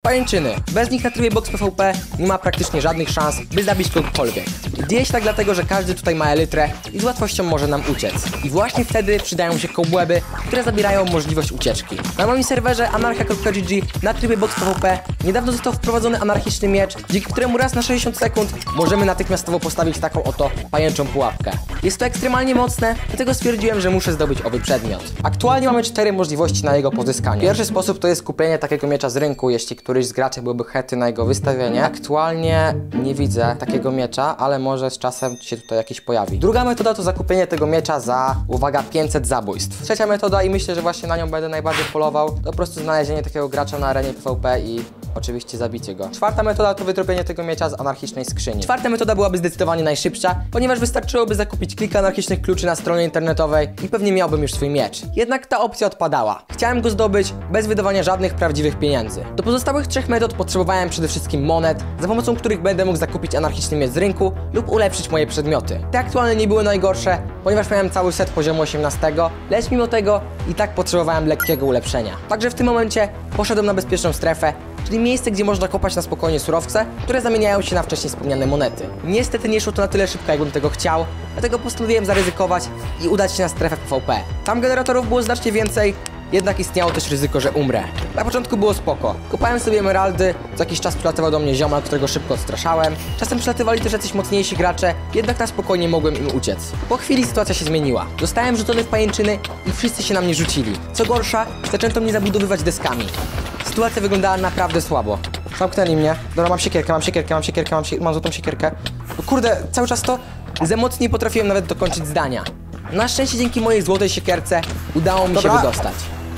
Pajęczyny. Bez nich na trybie Box PvP nie ma praktycznie żadnych szans, by zabić kogokolwiek. Dzieje się tak dlatego, że każdy tutaj ma elytrę i z łatwością może nam uciec. I właśnie wtedy przydają się cobweby, które zabierają możliwość ucieczki. Na moim serwerze anarcha.gg na trybie Box PvP niedawno został wprowadzony anarchiczny miecz, dzięki któremu raz na 60 sekund możemy natychmiastowo postawić taką oto pajęczą pułapkę. Jest to ekstremalnie mocne, dlatego stwierdziłem, że muszę zdobyć owy przedmiot. Aktualnie mamy 4 możliwości na jego pozyskanie. Pierwszy sposób to jest kupienie takiego miecza z rynku, jeśli któryś z graczy byłby chętny na jego wystawienie. Aktualnie nie widzę takiego miecza, ale może z czasem się tutaj jakiś pojawi. Druga metoda to zakupienie tego miecza za, uwaga, 500 zabójstw. Trzecia metoda i myślę, że właśnie na nią będę najbardziej polował, to po prostu znalezienie takiego gracza na arenie PvP i oczywiście zabicie go. Czwarta metoda to wytropienie tego miecza z anarchicznej skrzyni. Czwarta metoda byłaby zdecydowanie najszybsza, ponieważ wystarczyłoby zakupić kilka anarchicznych kluczy na stronie internetowej i pewnie miałbym już swój miecz. Jednak ta opcja odpadała. Chciałem go zdobyć bez wydawania żadnych prawdziwych pieniędzy. Do pozostałych 3 metod potrzebowałem przede wszystkim monet, za pomocą których będę mógł zakupić anarchiczny miecz z rynku lub ulepszyć moje przedmioty. Te aktualnie nie były najgorsze, ponieważ miałem cały set poziomu 18, lecz mimo tego i tak potrzebowałem lekkiego ulepszenia. Także w tym momencie poszedłem na bezpieczną strefę, czyli miejsce, gdzie można kopać na spokojnie surowce, które zamieniają się na wcześniej wspomniane monety. Niestety nie szło to na tyle szybko, jakbym tego chciał, dlatego postanowiłem zaryzykować i udać się na strefę PvP. Tam generatorów było znacznie więcej, jednak istniało też ryzyko, że umrę. Na początku było spoko. Kopałem sobie emeraldy, co jakiś czas przylatywał do mnie ziomal, którego szybko odstraszałem. Czasem przylatywali też jacyś mocniejsi gracze, jednak na spokojnie mogłem im uciec. Po chwili sytuacja się zmieniła. Zostałem rzucony w pajęczyny i wszyscy się na mnie rzucili. Co gorsza, zaczęto mnie zabudowywać deskami. Sytuacja wyglądała naprawdę słabo. Zamknęli mnie. Dobra, mam złotą siekierkę. No kurde, cały czas to za mocno nie potrafiłem nawet dokończyć zdania. Na szczęście dzięki mojej złotej siekierce udało mi się wydostać.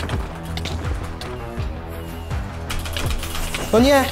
No nie!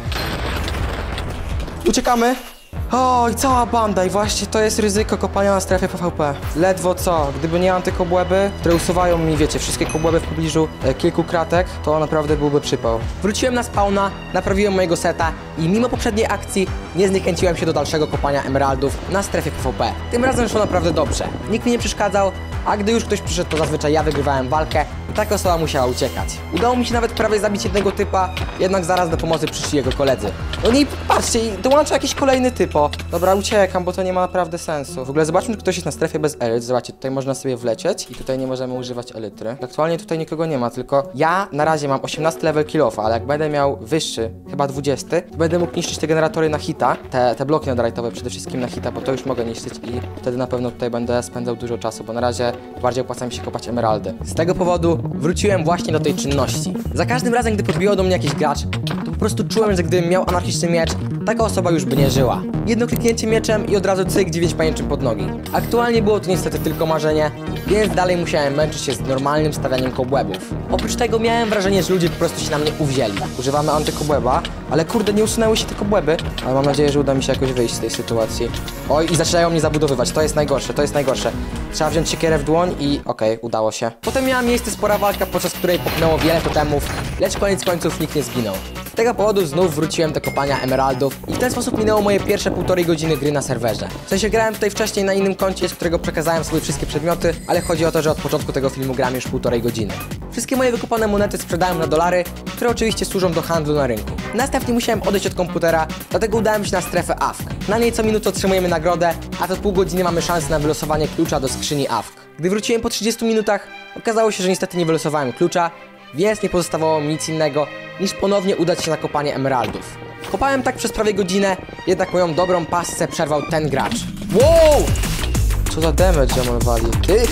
Uciekamy! O, i cała banda, i właśnie to jest ryzyko kopania na strefie PvP. Ledwo co, gdyby nie antykobłęby, które usuwają mi, wiecie, wszystkie kobłęby w pobliżu kilku kratek, to naprawdę byłby przypał. Wróciłem na spawna, naprawiłem mojego seta i mimo poprzedniej akcji nie zniechęciłem się do dalszego kopania emeraldów na strefie PvP. Tym razem szło naprawdę dobrze. Nikt mi nie przeszkadzał, a gdy już ktoś przyszedł, to zazwyczaj ja wygrywałem walkę i taka osoba musiała uciekać. Udało mi się nawet prawie zabić jednego typa, jednak zaraz do pomocy przyszli jego koledzy. No i patrzcie, dołącza jakiś kolejny typo. Dobra, uciekam, bo to nie ma naprawdę sensu. W ogóle zobaczmy, czy ktoś jest na strefie bez elyt. Zobaczcie, tutaj można sobie wlecieć i tutaj nie możemy używać elytry. Aktualnie tutaj nikogo nie ma, tylko ja na razie mam 18 level kill-offa, ale jak będę miał wyższy, chyba 20, to będę mógł niszczyć te generatory na hita, te bloki netherite'owe przede wszystkim na hita, bo to już mogę niszczyć i wtedy na pewno tutaj będę spędzał dużo czasu, bo na razie bardziej opłaca mi się kopać emeraldy. Z tego powodu wróciłem właśnie do tej czynności. Za każdym razem, gdy podbiło do mnie jakiś gracz, to po prostu czułem, że gdybym miał anarchiczny miecz, taka osoba już by nie żyła. Jedno kliknięcie mieczem i od razu cyk 9 pajęczyn pod nogi. Aktualnie było to niestety tylko marzenie, więc dalej musiałem męczyć się z normalnym stawianiem kobłębów. Oprócz tego miałem wrażenie, że ludzie po prostu się na mnie uwzięli. Używamy antykobłęba, ale kurde, nie usunęły się te kobłęby. Ale mam nadzieję, że uda mi się jakoś wyjść z tej sytuacji. Oj, i zaczynają mnie zabudowywać, to jest najgorsze, to jest najgorsze. Trzeba wziąć siekierę w dłoń i okej, udało się. Potem miała miejsce spora walka, podczas której popchnęło wiele totemów, lecz koniec końców nikt nie zginął. Z tego powodu znów wróciłem do kopania emeraldów i w ten sposób minęło moje pierwsze 1,5 godziny gry na serwerze. W sensie grałem tutaj wcześniej na innym koncie, z którego przekazałem sobie wszystkie przedmioty, ale chodzi o to, że od początku tego filmu gram już 1,5 godziny. Wszystkie moje wykopane monety sprzedałem na dolary, które oczywiście służą do handlu na rynku. Następnie musiałem odejść od komputera, dlatego udałem się na strefę AFK. Na niej co minutę otrzymujemy nagrodę, a co pół godziny mamy szansę na wylosowanie klucza do skrzyni AFK. Gdy wróciłem po 30 minutach, okazało się, że niestety nie wylosowałem klucza, więc nie pozostawało mi nic innego, niż ponownie udać się na kopanie emeraldów. Kopałem tak przez prawie godzinę, jednak moją dobrą pasję przerwał ten gracz. Wow! Co za damage Jamal wali.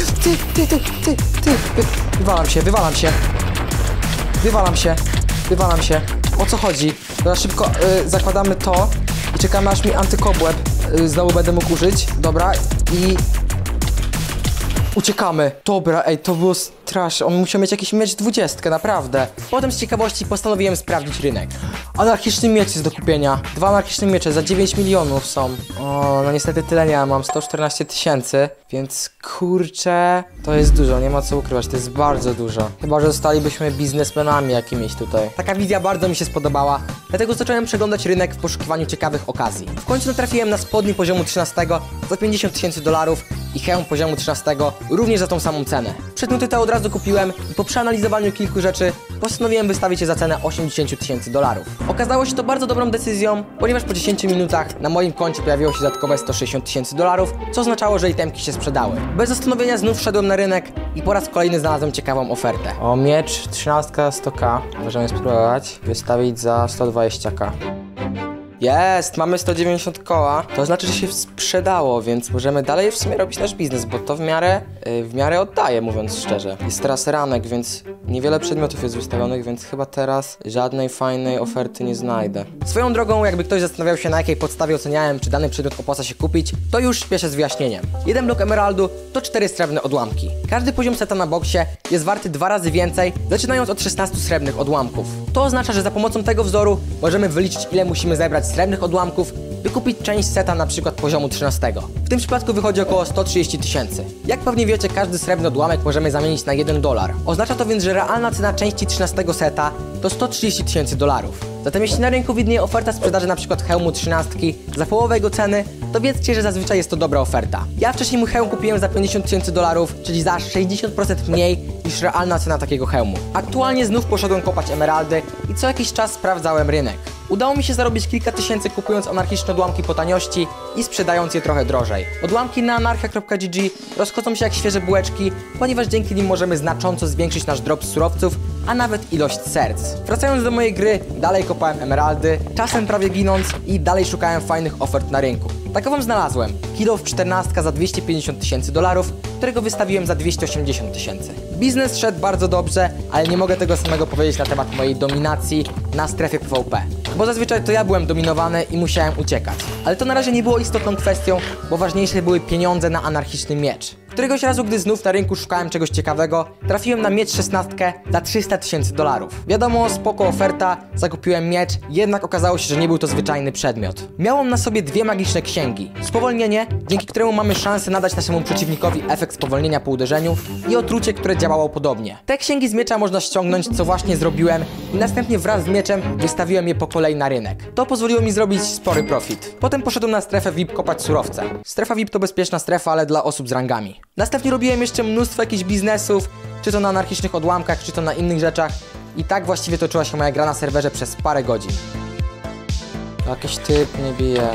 Wywalam się. O co chodzi? Dobra, szybko zakładamy to i czekamy, aż mi antykobłęb znowu będę mógł użyć. Dobra, i uciekamy. Dobra, ej, to było straszne. On musiał mieć jakiś miecz 20, naprawdę. Potem z ciekawości postanowiłem sprawdzić rynek. Anarchiczny miecz jest do kupienia. 2 anarchiczne miecze za 9 milionów są. O, no niestety tyle nie mam 114 000, więc kurczę, to jest dużo, nie ma co ukrywać, to jest bardzo dużo. Chyba że zostalibyśmy biznesmenami jakimiś tutaj. Taka wizja bardzo mi się spodobała, dlatego zacząłem przeglądać rynek w poszukiwaniu ciekawych okazji. W końcu natrafiłem na spodnie poziomu 13 za 50 000 dolarów i hełm poziomu 13 również za tą samą cenę. Przedmioty te od razu kupiłem i po przeanalizowaniu kilku rzeczy postanowiłem wystawić je za cenę $80,000. Okazało się to bardzo dobrą decyzją, ponieważ po 10 minutach na moim koncie pojawiło się dodatkowe $160,000, co oznaczało, że itemki się sprzedały. Bez zastanowienia znów wszedłem na rynek i po raz kolejny znalazłem ciekawą ofertę. O, miecz 13 100k. Możemy spróbować wystawić za 120k. Jest, mamy 190 koła, to znaczy, że się sprzedało, więc możemy dalej w sumie robić nasz biznes, bo to w miarę oddaje, mówiąc szczerze. Jest teraz ranek, więc niewiele przedmiotów jest wystawionych, więc chyba teraz żadnej fajnej oferty nie znajdę. Swoją drogą, jakby ktoś zastanawiał się, na jakiej podstawie oceniałem, czy dany przedmiot opłaca się kupić, to już śpieszę z wyjaśnieniem. Jeden blok emeraldu to 4 srebrne odłamki. Każdy poziom seta na boksie jest warty 2 razy więcej, zaczynając od 16 srebrnych odłamków. To oznacza, że za pomocą tego wzoru możemy wyliczyć, ile musimy zebrać srebrnych odłamków, by kupić część seta na przykład poziomu 13. W tym przypadku wychodzi około 130 000. Jak pewnie wiecie, każdy srebrny odłamek możemy zamienić na $1. Oznacza to więc, że realna cena części 13 seta to 130 000 $. Zatem jeśli na rynku widnieje oferta sprzedaży na przykład hełmu 13 za połowę jego ceny, to wiedzcie, że zazwyczaj jest to dobra oferta. Ja wcześniej mój hełm kupiłem za $50,000, czyli za 60% mniej niż realna cena takiego hełmu. Aktualnie znów poszedłem kopać emeraldy i co jakiś czas sprawdzałem rynek. Udało mi się zarobić kilka tysięcy kupując anarchiczne odłamki po taniości i sprzedając je trochę drożej. Odłamki na anarchia.gg rozchodzą się jak świeże bułeczki, ponieważ dzięki nim możemy znacząco zwiększyć nasz drop z surowców, a nawet ilość serc. Wracając do mojej gry, dalej kopałem emeraldy, czasem prawie ginąc i dalej szukałem fajnych ofert na rynku. Takową znalazłem. Kilo w 14 za $250,000, którego wystawiłem za 280 000. Biznes szedł bardzo dobrze, ale nie mogę tego samego powiedzieć na temat mojej dominacji na strefie PvP. Bo zazwyczaj to ja byłem dominowany i musiałem uciekać. Ale to na razie nie było istotną kwestią, bo ważniejsze były pieniądze na anarchiczny miecz. Któregoś razu, gdy znów na rynku szukałem czegoś ciekawego, trafiłem na miecz 16 za $300,000. Wiadomo, spoko oferta, zakupiłem miecz, jednak okazało się, że nie był to zwyczajny przedmiot. Miał on na sobie 2 magiczne księgi. Spowolnienie, dzięki któremu mamy szansę nadać naszemu przeciwnikowi efekt spowolnienia po uderzeniu i otrucie, które działało podobnie. Te księgi z miecza można ściągnąć, co właśnie zrobiłem i następnie wraz z mieczem wystawiłem je po kolei na rynek. To pozwoliło mi zrobić spory profit. Potem poszedłem na strefę VIP kopać surowce. Strefa VIP to bezpieczna strefa, ale dla osób z rangami. Następnie robiłem jeszcze mnóstwo jakichś biznesów, czy to na anarchicznych odłamkach, czy to na innych rzeczach. I tak właściwie toczyła się moja gra na serwerze przez parę godzin. Jakiś typ mnie bije.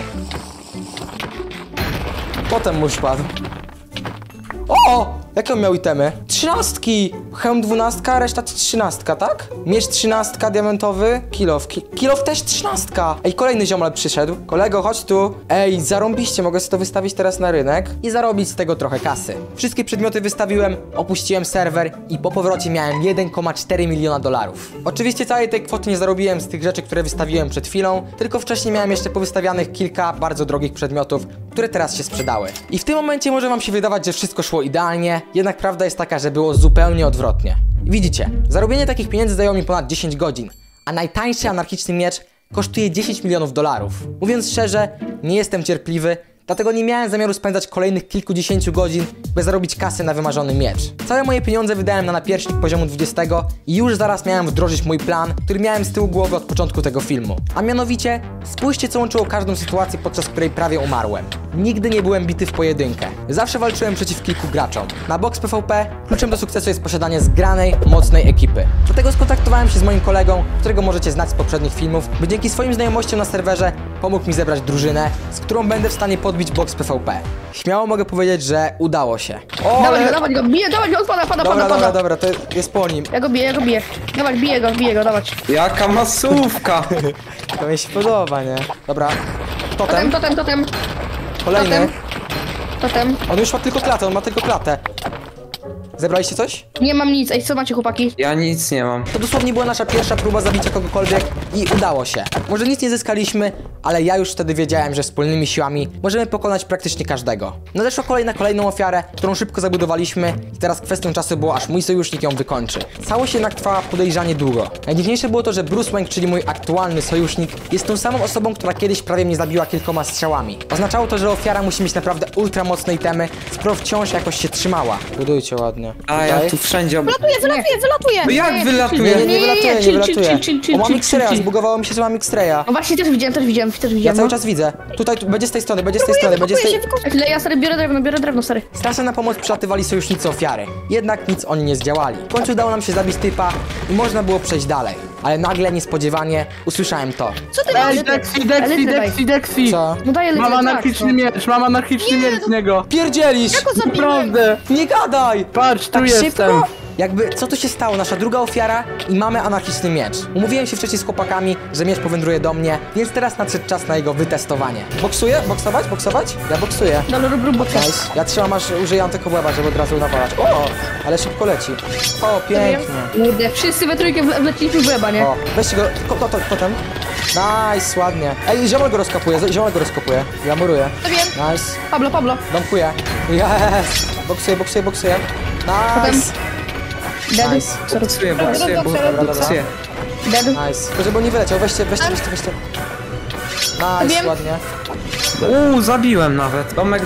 Potem mu padł. O! Jakie on miał itemy? 13! Hełm 12, reszta 13, tak? Miecz 13 diamentowy, kilof też 13! Ej, kolejny ziomal przyszedł. Kolego, chodź tu. Ej, zarąbiście, mogę sobie to wystawić teraz na rynek i zarobić z tego trochę kasy. Wszystkie przedmioty wystawiłem, opuściłem serwer i po powrocie miałem $1,4 miliona. Oczywiście całej tej kwoty nie zarobiłem z tych rzeczy, które wystawiłem przed chwilą, tylko wcześniej miałem jeszcze powystawianych kilka bardzo drogich przedmiotów, które teraz się sprzedały. I w tym momencie może wam się wydawać, że wszystko szło idealnie, jednak prawda jest taka, że było zupełnie odwrotnie. Widzicie, zarobienie takich pieniędzy zajęło mi ponad 10 godzin, a najtańszy anarchiczny miecz kosztuje $10 milionów. Mówiąc szczerze, nie jestem cierpliwy, dlatego nie miałem zamiaru spędzać kolejnych kilkudziesięciu godzin, by zarobić kasę na wymarzony miecz. Całe moje pieniądze wydałem na napierśnik poziomu 20 i już zaraz miałem wdrożyć mój plan, który miałem z tyłu głowy od początku tego filmu. A mianowicie, spójrzcie, co łączyło każdą sytuację, podczas której prawie umarłem. Nigdy nie byłem bity w pojedynkę. Zawsze walczyłem przeciw kilku graczom. Na box PvP kluczem do sukcesu jest posiadanie zgranej, mocnej ekipy. Dlatego skontaktowałem się z moim kolegą, którego możecie znać z poprzednich filmów, by dzięki swoim znajomościom na serwerze pomógł mi zebrać drużynę, z którą będę w stanie podbić box PvP. Śmiało mogę powiedzieć, że udało się. O, Dawaj go, bije, dawaj go, pada. Dobra, to jest po nim. Ja go biję. Dawaj, bije go, dawać. Jaka masówka! To mi się podoba, nie? Dobra. Totem. Totem. Kolejny. Totem. On już ma tylko klatę, Zebraliście coś? Nie mam nic, ej, co macie, chłopaki? Ja nic nie mam. To dosłownie była nasza pierwsza próba zabicia kogokolwiek i udało się. Może nic nie zyskaliśmy, ale ja już wtedy wiedziałem, że wspólnymi siłami możemy pokonać praktycznie każdego. Nadeszła kolej na kolejną ofiarę, którą szybko zabudowaliśmy i teraz kwestią czasu było, aż mój sojusznik ją wykończy. Całość jednak trwała podejrzanie długo. Najdziwniejsze było to, że Bruce Wayne, czyli mój aktualny sojusznik, jest tą samą osobą, która kiedyś prawie mnie zabiła kilkoma strzałami. Oznaczało to, że ofiara musi mieć naprawdę ultra mocne itemy, skoro wciąż jakoś się trzymała. Budujcie ładnie. ładnie. A ja Tutaj. tu wszędzie... Wylatuje! No jak wylatuje? Nie wylatuje, nie wylatuje. O, mam chill, X-raya, chill. zbugowało mi się, że mam X-raya. No właśnie, też widziałem. Ja cały No. czas widzę. Tutaj, będzie z tej strony, będzie z tej strony, będzie z tej... Ale ja stary biorę drewno, stary. Strasznie na pomoc przylatywali sojusznicy ofiary. Jednak nic oni nie zdziałali. W końcu udało nam się zabić typa i można było przejść dalej. Ale nagle, niespodziewanie, usłyszałem to. Co ty masz? Dexi! Co? No daję Mam tak, anarchiczny miecz, mam anarchiczny miecz z niego! Pierdzielisz! Naprawdę! Nie gadaj! Patrz, tu Tak jestem! szybko? Jakby, co tu się stało? Nasza druga ofiara i mamy anarchiczny miecz. Umówiłem się wcześniej z chłopakami, że miecz powędruje do mnie, więc teraz nadszedł czas na jego wytestowanie. Boksuję? Boksować? Ja boksuję. Dobra, rób boka. Nice. Ja trzymam aż użyję antykobłęba, żeby od razu nawalać. O, ale szybko leci. O, pięknie. Kurde, wszyscy we trójkę wleciliśmy w łeba, nie? O, weźcie go, potem. Nice, ładnie. Ej, ziomal go rozkopuje. Ja muruję. To wiem. Nice. Pablo. Domkuję. Yes. Boksuję. Nice. Dead. Nice. Boksuję. Dead. Nice. Tylko żeby on nie wyleciał, weźcie. Nice, Wiem. ładnie. Zabiłem nawet. Domek.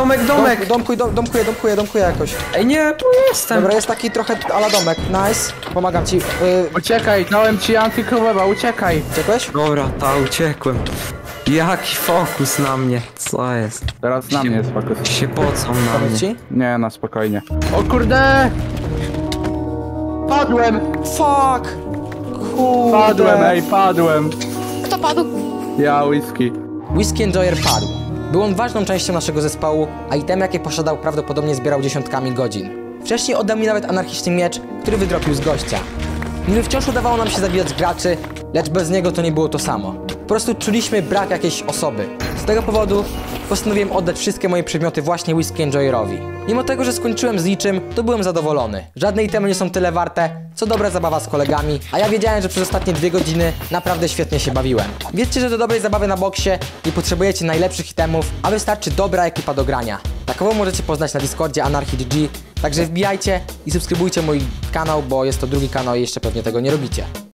Domkuję jakoś. Ej, nie, tu jestem. Dobra, jest taki trochę ala domek. Nice. Pomagam ci. Uciekaj, dałem ci antykoweba, uciekaj! Uciekłeś? Dobra, uciekłem. Jaki fokus na mnie. Co jest? Teraz na mnie jest fokus. Się pocą na Pomóc mnie. ci? Nie, na spokojnie. O kurde! Padłem! Fuck! Kurde. Padłem! Kto padł? Ja, whisky. Whiskey Enjoyer padł. Był on ważną częścią naszego zespołu, a item jakie posiadał prawdopodobnie zbierał dziesiątkami godzin. Wcześniej oddał mi nawet anarchiczny miecz, który wydropił z gościa. Niby wciąż udawało nam się zabijać graczy, lecz bez niego to nie było to samo. Po prostu czuliśmy brak jakiejś osoby. Z tego powodu postanowiłem oddać wszystkie moje przedmioty właśnie Whiskey Enjoyerowi. Mimo tego, że skończyłem z niczym, to byłem zadowolony. Żadne itemy nie są tyle warte, co dobra zabawa z kolegami, a ja wiedziałem, że przez ostatnie 2 godziny naprawdę świetnie się bawiłem. Wiedzcie, że do dobrej zabawy na boksie nie potrzebujecie najlepszych itemów, a wystarczy dobra ekipa do grania. Takową możecie poznać na Discordzie AnarchyGG, także wbijajcie i subskrybujcie mój kanał, bo jest to drugi kanał i jeszcze pewnie tego nie robicie.